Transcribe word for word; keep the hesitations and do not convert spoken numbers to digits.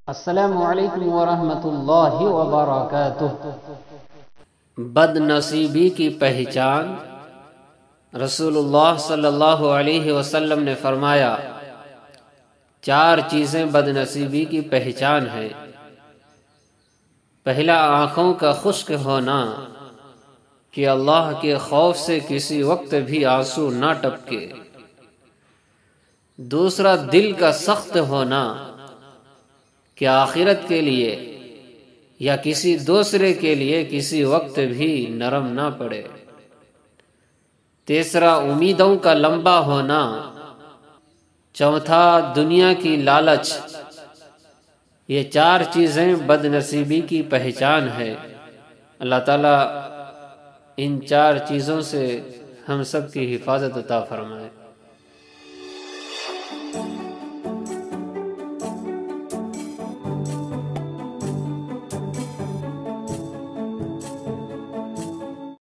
السلام علیکم ورحمۃ اللہ وبرکاتہ۔ بد نصیبی کی پہچان۔ رسول اللہ صلی اللہ علیہ وسلم نے فرمایا، چار چیزیں بد نصیبی کی پہچان ہیں۔ پہلا، آنکھوں کا خشک ہونا، کہ اللہ کے خوف سے کسی وقت بھی آنسو نہ ٹپکے۔ دوسرا، دل کا سخت ہونا، کہ آخرت کے لیے یا کسی دوسرے کے لیے کسی وقت بھی نرم نہ پڑے۔ تیسرا، امیدوں کا لمبا ہونا۔ چوتھا، دنیا کی لالچ۔ یہ چار چیزیں بد نصیبی کی پہچان ہے۔ اللہ تعالیٰ ان چار چیزوں سے ہم سب کی حفاظت عطا فرمائے۔